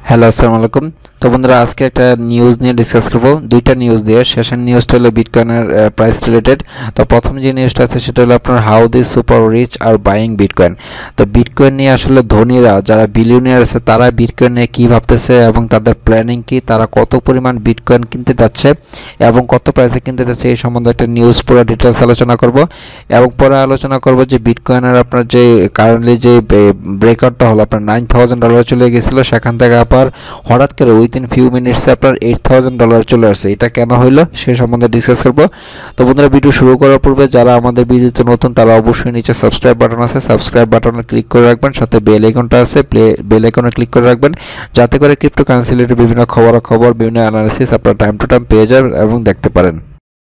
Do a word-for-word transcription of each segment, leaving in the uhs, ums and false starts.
Hello আসসালামু আলাইকুম। তো বন্ধুরা আজকে একটা নিউজ নিয়ে ডিসকাস করব, দুইটা নিউজ দিয়ে। শেষের নিউজটা হলো বিটকয়েনের প্রাইস রিলেটেড। তো প্রথম যে নিউজটা আছে সেটা হলো আপনার how the super rich are buying bitcoin. তো বিটকয়েন নিয়ে আসলে ধনীরা যারা বিলিয়নিয়ার আছে তারা বিটকয়েন নিয়ে কী ভাবতেছে এবং তাদের প্ল্যানিং কি, তারা কত পরিমাণ বিটকয়েন কিনতে যাচ্ছে এবং কত প্রাইসে কিনতে যাচ্ছে, এই সম্বন্ধে একটা নিউজ পুরো ডিটেলস আলোচনা করব। এবং পরে আলোচনা করব যে বিটকয়েনের আপনার যে কারেন্টলি যে ব্রেকআউটটা হলো আপনার নাইন থাউজেন্ড ডলার চলে গেছিলো, সেখান থেকে আবার হঠাৎ করে উইথিন ফিউ মিনিটসে আপনার এইট থাউজেন্ড ডলার চলে আসছে। এটা কেন হইলো সে সম্বন্ধে ডিসকাস করবো। তো বন্ধুরা ভিডিও শুরু করার পূর্বে যারা আমাদের ভিডিওতে নতুন তারা অবশ্যই নিচে সাবস্ক্রাইব বাটন আছে, সাবস্ক্রাইব বাটনে ক্লিক করে রাখবেন, সাথে বেল আইকনটা আছে, প্লে বেল আইকনে ক্লিক করে রাখবেন, যাতে করে ক্রিপ্টোকারেন্সি রিলেটেড বিভিন্ন খবরাখবর, বিভিন্ন অ্যানালিসিস আপনারা টাইম টু টাইম পেয়ে যাবেন এবং দেখতে পারেন।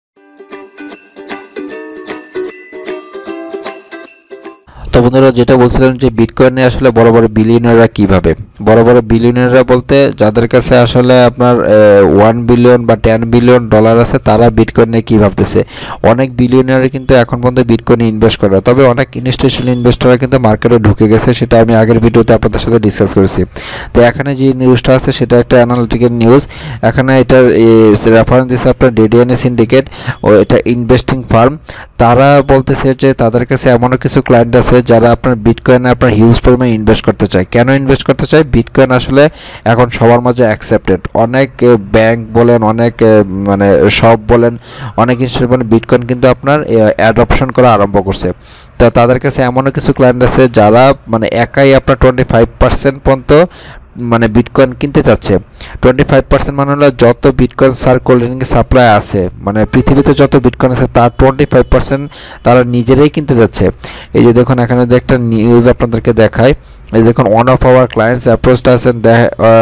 তো বন্ধুরা যেটা বলছিলাম যে বিটকয়েনে আসলে বড় বড় বিলিয়নাররা কীভাবে, বড় বড় বিলিয়নাররা বলতে যাদের কাছে আসলে আপনার ওয়ান বিলিয়ন বা টেন বিলিয়ন ডলার আছে তারা বিটকয়েনে কী ভাবতেছে। অনেক বিলিয়নাররা কিন্তু এখন পর্যন্ত বিটকয়েনে ইনভেস্ট করে, তবে অনেক ইনস্টিটিউশনাল ইনভেস্টররা কিন্তু মার্কেটে ঢুকে গেছে, সেটা আমি আগের ভিডিওতে আপনাদের সাথে ডিসকাস করেছি। তো এখানে যে নিউজটা আছে সেটা একটা অ্যানালিটিক্যাল নিউজ। এখানে এটার রেফারেন্স দিচ্ছে আপনার ডেডিয়ানি সিন্ডিকেট ও এটা ইনভেস্টিং ফার্ম। তারা বলতেছে যে তাদের কাছে এমনও কিছু ক্লায়েন্ট আছে যারা আপনার বিটকয়েনে আপনার হিউজ পরিমাণে ইনভেস্ট করতে চায়। কেন ইনভেস্ট করতে চায়? বিটকয়েন আসলে এখন সবার মাঝে অ্যাকসেপ্টেড। অনেক ব্যাংক বলেন, অনেক মানে শপ বলেন, অনেক ইনস্টিটিউশন বিটকয়েন কিন্তু আপনার অ্যাডপশন করা আরম্ভ করছে। তো তাদের কাছে এমনও কিছু ক্লায়েন্ট আছে যারা মানে একাই আপনার টোয়েন্টি ফাইভ পার্সেন্ট পর্যন্ত মানে বিটকয়েন কিনতে চাচ্ছে। টোয়েন্টি ফাইভ পার্সেন্ট মানে হলো যত বিটকয়েন সার্কুলেটিং সাপ্লাই আছে, মানে পৃথিবীতে যত বিটকয়েন আছে তার টোয়েন্টি ফাইভ পার্সেন্ট তারা নিজেরাই কিনতে যাচ্ছে। এই যে দেখুন এখানে যে একটা নিউজ আপনাদেরকে দেখায়, এই দেখুন one of our clients approached us and they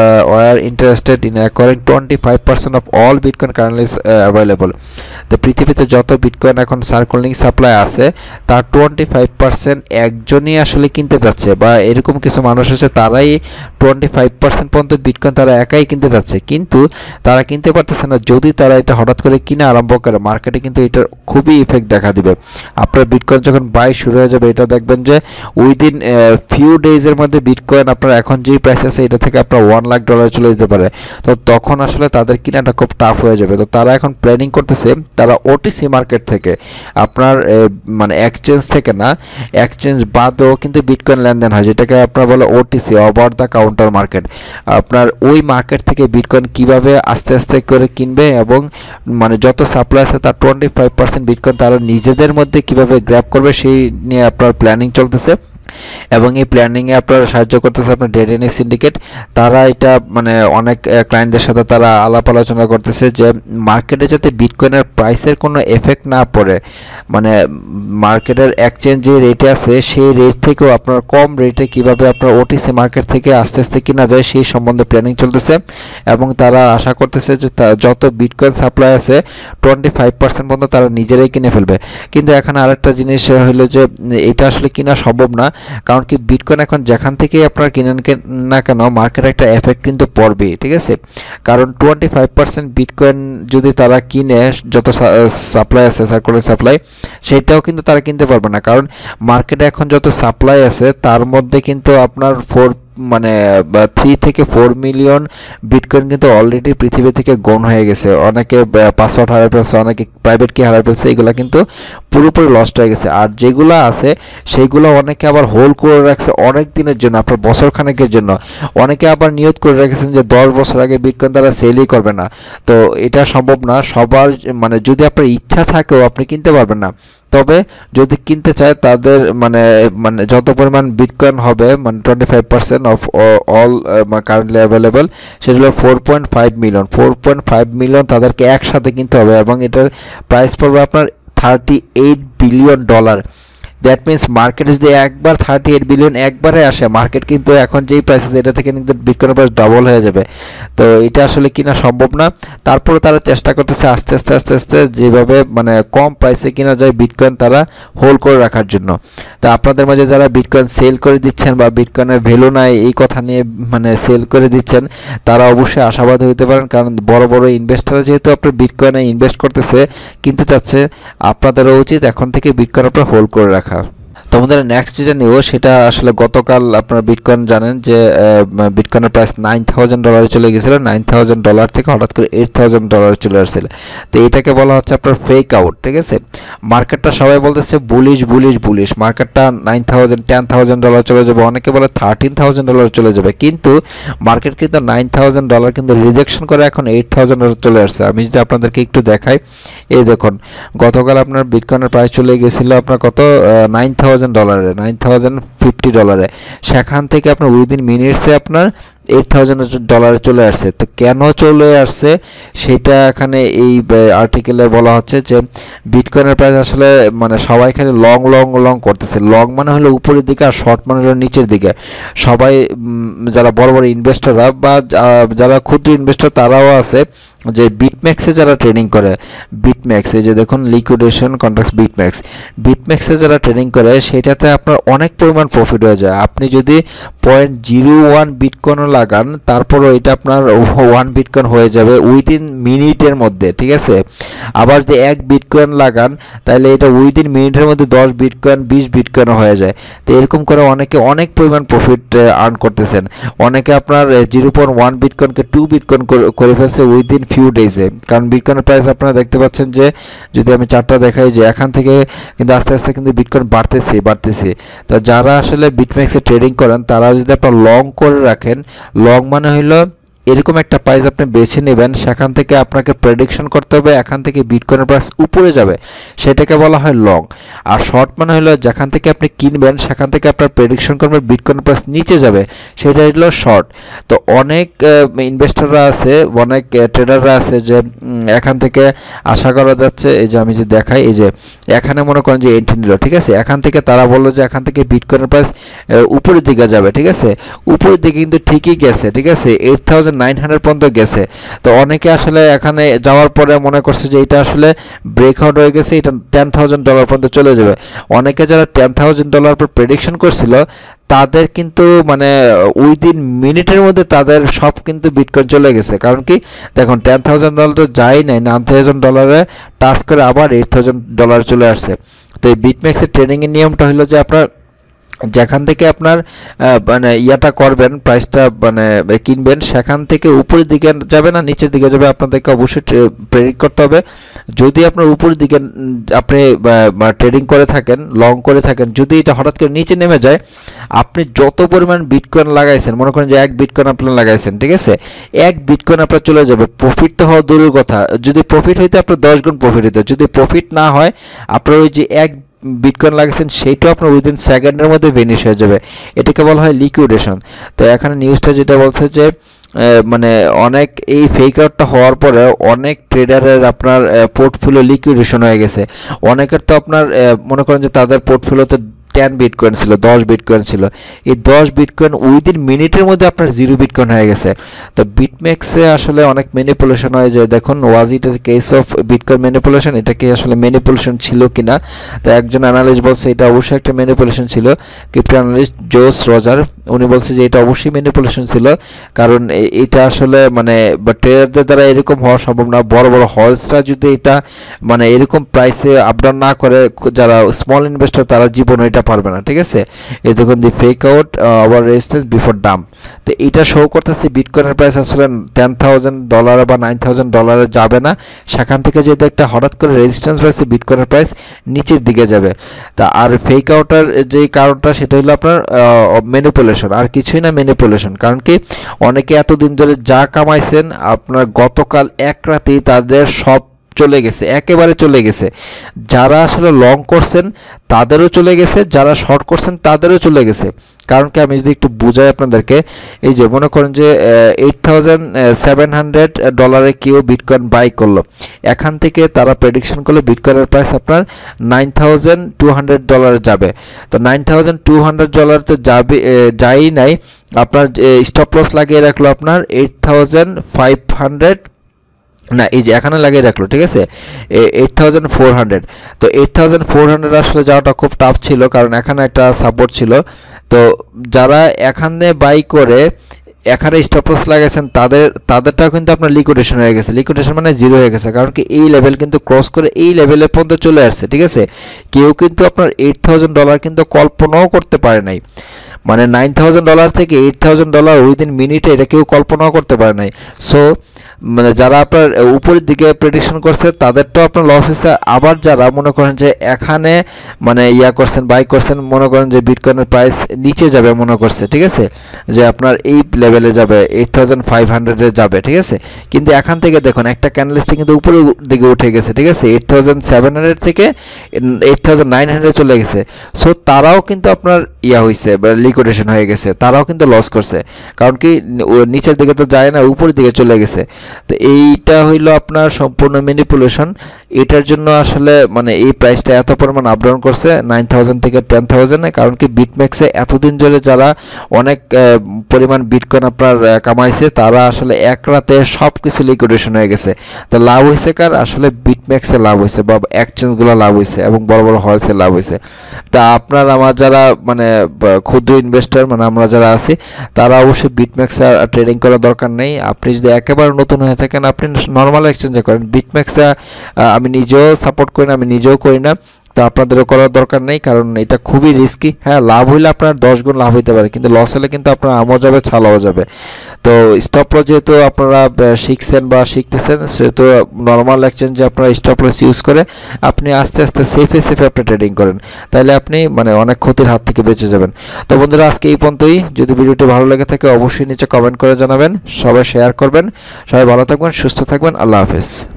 are interested in acquiring twenty five percent of all bitcoin currently available. তো পৃথিবীতে যত বিটকয়েন এখন সার্কুলেটিং সাপ্লাই আছে তার টোয়েন্টি ফাইভ পার্সেন্ট একজনই আসলে কিনতে যাচ্ছে, বা এরকম কিছু মানুষ আছে তারাই টোয়েন্টি ফাইভ পার্সেন্ট পর্যন্ত বিটকয়েন তারা একাই কিনতে যাচ্ছে, কিন্তু তারা কিনতে পারতেছে না। যদি তারা এটা হঠাৎ করে কিনে আরম্ভ করে মার্কেটে কিন্তু এটার খুবই ইফেক্ট দেখা দিবে। আপনার বিটকয়েন যখন বাই শুরু হয়ে যাবে এটা দেখবেন যে উইদিন ফিউ ডেজের মধ্যে বিটকয়েন আপনার এখন যেই প্রাইস আছে এটা থেকে আপনার ওয়ান লাখ ডলার চলে যেতে পারে। তো তখন আসলে তাদের কিনাটা খুব টাফ হয়ে যাবে। তো তারা এখন প্ল্যানিং করতেছে তারা ওটিসি মার্কেট থেকে আপনার মানে এক্সচেঞ্জ থেকে না, এক্সচেঞ্জ বাদও কিন্তু বিটকয়েন লেনদেন হয়, যেটাকে আপনার বলে OTC, over the counter market. আপনার ওই মার্কেট থেকে বিটকয়েন কীভাবে আস্তে আস্তে করে কিনবে এবং মানে যত সাপ্লাই আছে তার টোয়েন্টি ফাইভ পার্সেন্ট বিটকয়েন তারা নিজেদের মধ্যে কীভাবে গ্র্যাব করবে সেই নিয়ে আপনার প্ল্যানিং চলতেছে। এবং এই প্ল্যানিংয়ে আপনার সাহায্য করতেছে আপনার ডেডিয়ানি সিন্ডিকেট। তারা এটা মানে অনেক ক্লায়েন্টদের সাথে তারা আলাপ আলোচনা করতেছে যে মার্কেটে যাতে বিটকয়েনের প্রাইসের কোনো এফেক্ট না পড়ে, মানে মার্কেটের এক্সচেঞ্জ যে রেটে আছে সেই রেট থেকেও আপনার কম রেটে কীভাবে আপনার ওটিসি মার্কেট থেকে আস্তে আস্তে কিনা যায় সেই সম্বন্ধে প্ল্যানিং চলতেছে। এবং তারা আশা করতেছে যে যত বিটকয়েন সাপ্লাই আছে টোয়েন্টি ফাইভ পার্সেন্ট পর্যন্ত তারা নিজেরাই কিনে ফেলবে। কিন্তু এখানে আরেকটা জিনিস হলো যে এটা আসলে কিনা সম্ভব না, কারণ কি বিটকয়েন এখন যেখান থেকেই আপনার কিনেন না কেন মার্কেটে একটা এফেক্ট কিন্তু পড়বে, ঠিক আছে? কারণ টোয়েন্টি ফাইভ পার্সেন্ট বিটকয়েন যদি তারা কিনে যত সাপ্লাই আছে সার্কুলার সাপ্লাই সেটাও কিন্তু তারা কিনতে পারবে না, কারণ মার্কেটে এখন যত সাপ্লাই আছে তার মধ্যে কিন্তু আপনার ফোর মানে থ্রি থেকে ফোর মিলিয়ন বিটকয়েন কিন্তু অলরেডি পৃথিবী থেকে গন হয়ে গেছে। অনেকে পাসওয়ার্ড হারিয়ে ফেলছে, অনেকে প্রাইভেট কি হারিয়ে ফেলছে, এগুলো কিন্তু পুরোপুরি লস্ট হয়ে গেছে। আর যেগুলো আছে সেইগুলো অনেকে আবার হোল্ড করে রাখছে অনেক দিনের জন্য, আপনার বছর খানেকের জন্য। অনেকে আবার নিয়ত করে রেখেছেন যে দশ বছর আগে বিটকয়েন তারা সেলই করবে না। তো এটা সম্ভব না সবার, মানে যদি আপনার ইচ্ছা থাকেও আপনি কিনতে পারবেন না। তবে যদি কিনতে চায় তাদের মানে মানে যত পরিমাণ বিটকয়েন হবে মানে twenty five percent of all currently available সেটা হলো four point five million four point five million তাদেরকে একসাথে কিনতে হবে এবং এটার প্রাইস পড়বে আপনার thirty eight billion dollar. That means market যদি একবার থার্টি এইট বিলিয়ন একবারে আসে, মার্কেট কিন্তু এখন যেই প্রাইস আছে এটা থেকে কিন্তু বিটকয়েনের প্রাইস ডবল হয়ে যাবে। তো এটা আসলে কিনা সম্ভব না। তারপরে তারা চেষ্টা করতেছে আস্তে আস্তে আস্তে আস্তে যেভাবে মানে কম প্রাইসে কিনা যায় বিটকয়েন তারা হোল্ড করে রাখার জন্য। তো আপনাদের মাঝে যারা বিটকয়েন সেল করে দিচ্ছেন বা বিটকয়েনের ভ্যালু নাই এই কথা নিয়ে মানে সেল করে দিচ্ছেন তারা অবশ্যই আশাবাদী হতে পারেন, কারণ বড় বড় ইনভেস্টররা যেহেতু আপনার বিটকয়েনে ইনভেস্ট করতেছে কিনতে চাচ্ছে, আপনাদেরও উচিত এখন থেকে বিটকয়েন আপনার হোল্ড করে রাখা। তো আমাদের নেক্সট যেটা নিব সেটা আসলে গতকাল আপনারা বিটকয়েন জানেন যে বিটকয়েনের প্রাইস নাইন থাউজেন্ড ডলারে চলে গেছিল, নাইন থাউজেন্ড ডলার থেকে হঠাৎ করে এইট থাউজেন্ড ডলারে চলে আসছিল। তো এটাকে বলা হচ্ছে আপনার ফেক আউট, ঠিক আছে। মার্কেটটা সবাই বলতেছে বুলিশ বুলিশ বুলিশ, মার্কেটটা nine thousand ten thousand dollar চলে যাবে, অনেকে বলে থার্টিন থাউজেন্ড ডলার চলে যাবে, কিন্তু মার্কেট কিন্তু নাইন থাউজেন্ড ডলার কিন্তু রিজেকশন করে এখন এইট থাউজেন্ড ডলার চলে আসছে। আমি যদি আপনাদেরকে একটু দেখাই, এই দেখুন গতকাল আপনার বিটকয়েনের প্রাইস চলে গেছিলো আপনার কত নাইন থাউজেন্ড ডলারে, নাইন থাউজেন্ড ফিফটি ডলারে, সেখান থেকে আপনার উইদিন মিনিটসে আপনার এইট থাউজেন্ড ডলারে চলে আসছে। তো কেন চলে আসছে সেটা এখানে এই আর্টিকেলে বলা হচ্ছে যে বিটকয়েনের প্রাইস আসলে মানে সবাই খালি লং লং লং করতেছে। লং মানে হলো উপরের দিকে আর শর্ট মানে হলো নিচের দিকে। সবাই যারা বড় বড় ইনভেস্টররা বা যারা ক্ষুদ্র ইনভেস্টর তারাও আছে যে বিটম্যাক্সে যারা ট্রেডিং করে, বিটম্যাক্সে যে দেখুন লিকুইডেশন কন্ট্রাক্টস বিটম্যাক্স, বিটম্যাক্সে যারা ট্রেডিং করে সেটাতে আপনার অনেক পরিমাণ প্রফিট হয়ে যায়। আপনি যদি পয়েন্ট জিরো ওয়ান বিটকয়েনও লাগান তারপরও এটা আপনার ওয়ান বিটকয়েন হয়ে যাবে উইদিন মিনিটের মধ্যে, ঠিক আছে। আবার যে এক বিটকয়েন লাগান তাহলে এটা উইদিন মিনিটের মধ্যে দশ বিটকয়েন বিশ বিটকয়েনও হয়ে যায়। তো এরকম করে অনেকে অনেক পরিমাণ প্রফিট আর্ন করতেছেন। অনেকে আপনার জিরো পয়েন্ট ওয়ান বিটকয়েনকে টু বিটকয়েন করে ফেলছে উইদিন ফিউ ডেজে, কারণ বিটকয়েনের প্রাইস আপনারা দেখতে পাচ্ছেন যে যদি আমি চারটা দেখাই যে এখান থেকে কিন্তু আস্তে আস্তে কিন্তু বিটকয়েন বাড়তেছে বাড়তেছে। তো যারা আসলে বিটম্যাক্সে ট্রেডিং করেন তারা যদি আপনার লং করে রাখেন, লং মানে হইলো এরকম একটা প্রাইস আপনি বেছে নেবেন, সেখান থেকে আপনাকে প্রেডিকশন করতে হবে এখান থেকে বিটকয়েনের প্রাইস উপরে যাবে, সেটাকে বলা হয় লং। আর শর্ট মানে হলো যেখান থেকে আপনি কিনবেন সেখান থেকে আপনার প্রেডিকশন করবেন বিটকয়েনের প্রাইস নিচে যাবে, সেটা হলো শর্ট। তো অনেক ইনভেস্টররা আছে, অনেক ট্রেডাররা আছে যে এখান থেকে আশা করা যাচ্ছে, এই যে আমি যে দেখাই এই যে এখানে মনে করেন যে এন্ট্রি নিল, ঠিক আছে। এখান থেকে তারা বললো যে এখান থেকে বিটকয়েনের প্রাইস উপরের দিকে যাবে, ঠিক আছে। উপরের দিকে কিন্তু ঠিকই গেছে, ঠিক আছে, এইট থাউজেন্ড নাইন হান্ড্রেড পর্যন্ত গেছে। তো অনেকে আসলে এখানে যাওয়ার পরে মনে করছে যে এটা আসলে ব্রেকআউট হয়ে গেছে, এটা টেন থাউজেন্ড ডলার পর্যন্ত চলে যাবে। অনেকে যারা টেন থাউজেন্ড ডলার পর প্রেডিকশন করছিল তাদের কিন্তু মানে উইদিন মিনিটের মধ্যে তাদের সব কিন্তু বিটকয়েন চলে গেছে। কারণ কি দেখুন টেন থাউজেন্ড ডলার তো যাই নাই, নাইন থাউজেন্ড ডলারে টাচ করে আবার এইট থাউজেন্ড ডলার চলে আসছে। তো এই বিটম্যাক্সের ট্রেডিংয়ের নিয়মটা হলো যে আপনার যেখান থেকে আপনার মানে ইয়াটা করবেন প্রাইসটা মানে কিনবেন সেখান থেকে উপরের দিকে যাবে না নিচের দিকে যাবে, আপনাদেরকে অবশ্যই প্রেডিক্ট করতে হবে। যদি আপনার উপরের দিকে আপনি ট্রেডিং করে থাকেন, লং করে থাকেন, যদি এটা হঠাৎ করে নিচে নেমে যায়, আপনি যত পরিমাণ বিটকয়েন লাগাইছেন, মনে করেন যে এক বিটকয়েন আপনি লাগাইছেন, ঠিক আছে, এক বিটকয়েন আপনার চলে যাবে। প্রফিট তো হওয়া দূরের কথা, যদি প্রফিট হইতে আপনার দশ গুণ প্রফিট হইতে, যদি প্রফিট না হয় আপনার ওই যে এক বিটকয়েন লাগাচ্ছেন সেইটাও আপনার উইদিন সেকেন্ডের মধ্যে ভেনিশ হয়ে যাবে, এটাকে বলা হয় লিকুইডেশন। তো এখানে নিউজটা যেটা বলছে যে মানে অনেক এই ফেক আউটটা হওয়ার পরে অনেক ট্রেডারের আপনার পোর্টফোলিও লিকুইডেশন হয়ে গেছে। অনেকের তো আপনার মনে করেন যে তাদের পোর্টফোলিওতে টেন বিটকয়েন ছিল, দশ বিটকয়েন ছিল, এই দশ বিটকয়েন উইদিন মিনিটের মধ্যে আপনার জিরো বিটকয়েন হয়ে গেছে। তো বিটম্যাক্সে আসলে অনেক ম্যানিপুলেশন হয়, যে দেখুন was it a case of bitcoin manipulation, এটা কি আসলে ম্যানিপুলেশন ছিল কিনা। তো একজন অ্যানালিস্ট বলছে এটা অবশ্যই একটা ম্যানিপুলেশন ছিল, ক্রিপ্টো অ্যানালিস্ট জোস রজার, উনি বলছে যে এটা অবশ্যই ম্যানিপুলেশন ছিল, কারণ এটা আসলে মানে ট্রেডারদের দ্বারা এরকম হওয়া সম্ভব না। বড় বড় হলসরা যদি এটা মানে এরকম প্রাইসে আপডাউন না করে, যারা স্মল ইনভেস্টর তারা জীবন এটা পারবে না, ঠিক আছে। এই দেখুন the fake out our resistance before dump. তো এটা শো করতেছে বিটকয়েনের প্রাইস আসলে টেন থাউজেন্ড ডলার বা নাইন থাউজেন্ড ডলারে যাবে না, সেখান থেকে যেহেতু একটা হঠাৎ করে রেজিস্ট্যান্স প্রাইসে বিটকয়েনের প্রাইস নিচের দিকে যাবে। তা আর ফেক আউটার যে কারণটা সেটা হলো আপনার ম্যানিপুলেশন, আর কিছুই না ম্যানিপুলেশন। কারণ কি অনেকে এতদিন ধরে যা কামাইছেন আপনার গতকাল এক রাতেই তাদের সব চলে গেছে, একেবারে চলে গেছে। যারা আসলে লং করছেন তাদেরও চলে গেছে, যারা শর্ট করছেন তাদেরও চলে গেছে। কারণ কি আমি যদি একটু বুঝাই আপনাদেরকে, এই যে মনে করেন যে এইট থাউজেন্ড সেভেন হান্ড্রেড ডলারে কেউ বিটকয়েন বাই করলো, এখান থেকে তারা প্রেডিকশন করলো বিটকয়েনের প্রাইস আপনার নাইন থাউজেন্ড টু হান্ড্রেড ডলারে যাবে। তো nine thousand two hundred dollar তো যাবে, যাই নাই, আপনার স্টপ লস লাগিয়ে রাখলো আপনার এইট থাউজেন্ড ফাইভ হান্ড্রেড না, এই যে এখানে লাগিয়ে রাখলো, ঠিক আছে, এইট থাউজেন্ড ফোর হান্ড্রেড। তো এইট থাউজেন্ড ফোর হান্ড্রেড আসলে যাওয়াটা খুব টাফ ছিল, কারণ এখানে একটা সাপোর্ট ছিল। তো যারা এখানে বাই করে এখানে স্টপ লস লাগাইছেন তাদের তাদেরটাও কিন্তু আপনার লিকুইডেশন হয়ে গেছে। লিকুইডেশন মানে জিরো হয়ে গেছে, কারণ কি এই লেভেল কিন্তু ক্রস করে এই লেভেলের পর্যন্ত চলে আসছে, ঠিক আছে। কেউ কিন্তু আপনার এইট থাউজেন্ড ডলার কিন্তু কল্পনাও করতে পারে নাই, মানে নাইন থাউজেন্ড ডলার থেকে এইট থাউজেন্ড ডলার উইদিন মিনিটে, এটা কেউ কল্পনাও করতে পারে নাই। সো মানে যারা আপনার উপরের দিকে প্রেডিকশন করছে তাদেরটাও আপনার লস হয়েছে। আবার যারা মনে করেন যে এখানে মানে ইয়া করছেন, বাই করছেন, মনে করেন যে বিটকয়েনের প্রাইস নিচে যাবে মনে করছে, ঠিক আছে, যে আপনার এই লেভেলে যাবে, এইট থাউজেন্ড ফাইভ হান্ড্রেডে যাবে, ঠিক আছে। কিন্তু এখান থেকে দেখুন একটা ক্যান্ডেলস্টিক কিন্তু উপরের দিকে উঠে গেছে, ঠিক আছে, এইট থাউজেন্ড সেভেন হান্ড্রেড থেকে এইট থাউজেন্ড নাইন হান্ড্রেড চলে গেছে। সো তারাও কিন্তু আপনার ইয়া হয়েছে, লিকুইডেশন হয়ে গেছে, তারাও কিন্তু লস করছে, কারণ কি নিচের দিকে তো যায় না, উপরের দিকে চলে গেছে। তো এইটা হইলো আপনার সম্পূর্ণ ম্যানিপুলেশন। এটার জন্য আসলে মানে এই প্রাইসটা এত পরিমাণ আপ ডাউন করছে নাইন থাউজেন্ড থেকে টেন থাউজেন্ডে, কারণ কি বিটম্যাক্সে এতদিন ধরে যারা অনেক পরিমাণ বিটকয়েন আপনার কামাইছে তারা আসলে এক রাতে সব কিছু লিকুইডেশন হয়ে গেছে। তো লাভ হয়েছে কার? আসলে বিটম্যাক্সে লাভ হয়েছে বা এক্সচেঞ্জগুলো লাভ হয়েছে এবং বড় বড় হলসে লাভ হয়েছে। তা আপনার আমার যারা মানে ক্ষুদ্র ইনভেস্টর মানে আমরা যারা আছি তারা অবশ্যই বিটম্যাক্সে ট্রেডিং করার দরকার নেই। আপনি যদি একেবারে নতুন হয়ে থাকেন আপনি নর্মাল এক্সচেঞ্জে করেন। বিটম্যাক্সে আমি নিজেও সাপোর্ট করি না, আমি নিজেও করি না, তো আপনাদেরও করার দরকার নেই, কারণ এটা খুবই রিস্কি। হ্যাঁ, লাভ হইলে আপনার দশ গুণ লাভ হইতে পারে, কিন্তু লস হলে কিন্তু আপনার আমও যাবে, ছালাও যাবে। তো স্টপ লস যেহেতু আপনারা শিখছেন বা শিখতেছেন, সেহেতু নর্মাল এক্সচেঞ্জে আপনারা স্টপ লস ইউজ করে আপনি আস্তে আস্তে সেফে সেফে আপনি ট্রেডিং করেন, তাহলে আপনি মানে অনেক ক্ষতির হাত থেকে বেঁচে যাবেন। তো বন্ধুরা আজকে এই পর্যন্তই। যদি ভিডিওটি ভালো লেগে থাকে অবশ্যই নিচে কমেন্ট করে জানাবেন, সবাই শেয়ার করবেন। সবাই ভালো থাকবেন, সুস্থ থাকবেন, আল্লাহ হাফেজ।